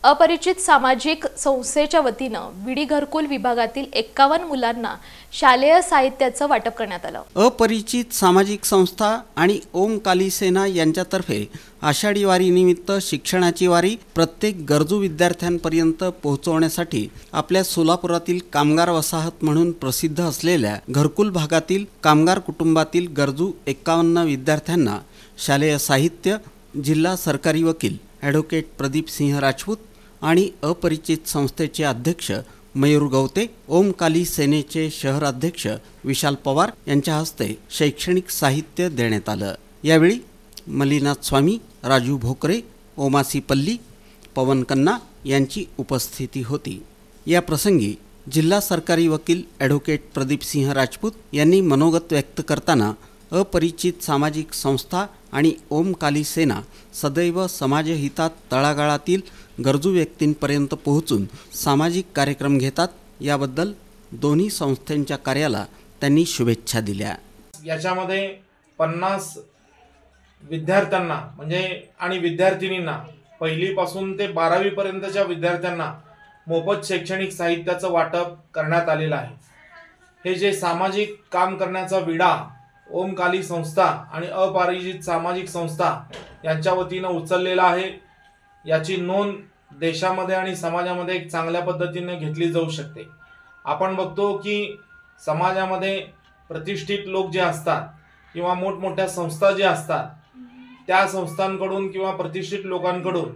अपरिचित सामाजिक संस्थेच्या वतीनं विडी घरकुल विभागातील 51 मुलांना शालेय साहित्याचं वाटप करण्यात आलं। अपरिचित सामाजिक संस्था आणि ओम काली सेना यांच्यातर्फे आषाढी वारी निमित्त शिक्षणाची वारी प्रत्येक गरजू विद्यार्थ्यांपर्यंत पोहोचवण्यासाठी आपल्या सोलापुरातील कामगार वसाहत म्हणून प्रसिद्ध असलेल्या घरकुल भागातील कामगार कुटुंबातील गरजू 51 विद्यार्थ्यांना शालेय साहित्य जिल्हा सरकारी वकील ॲडव्होकेट प्रदीप सिंह राजपूत आणि अपरिचित संस्थेचे अध्यक्ष मयूर गवते, ओम काली सेनेचे शहर अध्यक्ष विशाल पवार यांच्या हस्ते शैक्षणिक साहित्य देण्यात आलं। यावेळी मल्लीनाथ स्वामी, राजू भोकरे, ओमासी पल्ली, पवन कन्ना यांची उपस्थिती होती। या प्रसंगी जिल्हा सरकारी वकील ॲडव्होकेट प्रदीप सिंह राजपूत यांनी मनोगत व्यक्त करताना अपरिचित सामाजिक संस्था आणि ओम काली सेना सदैव समाजहितात तळागाळातील गरजू व्यक्तींपर्यंत पोहोचून सामाजिक कार्यक्रम घेतात, याबद्दल दोन्ही संस्थांच्या कार्याला त्यांनी शुभेच्छा दिल्या। याच्यामध्ये 50 विद्यार्थ्यांना म्हणजे आणि विद्यार्थिनींना पहिलीपासून ते 12वी पर्यंतच्या विद्यार्थ्यांना मोफत शैक्षणिक साहित्याचं वाटप करण्यात आलेलं आहे। हे जे सामाजिक काम करण्याचा विडा ओम काली संस्था आणि अपरिचित सामाजिक संस्था यांच्या वतीनं उचललेला आहे, याची नोंद देशामध्ये आणि समाजामध्ये एक चांगल्या पद्धतीने घेतली जाऊ शकते। आपण बघतो की समाजामध्ये प्रतिष्ठित लोक जे असतात किंवा मोठमोठ्या संस्था जे असतात त्या संस्थांकडून किंवा प्रतिष्ठित लोकांकडून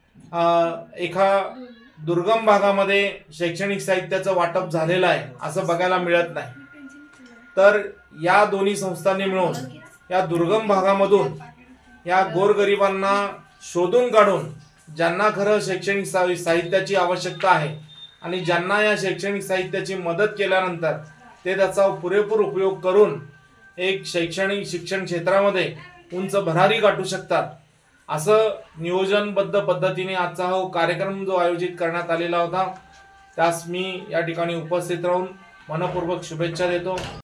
एका दुर्गम भागामध्ये शैक्षणिक साहित्याचं वाटप झालेलं आहे असं बघायला मिळत नाही। तर या दोन्ही संस्थांनी मिळून या दुर्गम भागामधून या गोरगरिबांना शोधून काढून ज्यांना खरं शैक्षणिक साहित्याची आवश्यकता आहे आणि ज्यांना या शैक्षणिक साहित्याची मदत केल्यानंतर ते त्याचा पुरेपूर उपयोग करून एक शैक्षणिक शिक्षण क्षेत्रामध्ये उंच भरारी गाठू शकतात, असं नियोजनबद्ध पद्धतीने आजचा हा कार्यक्रम जो आयोजित करण्यात आलेला होता त्यास मी या ठिकाणी उपस्थित राहून मनपूर्वक शुभेच्छा देतो।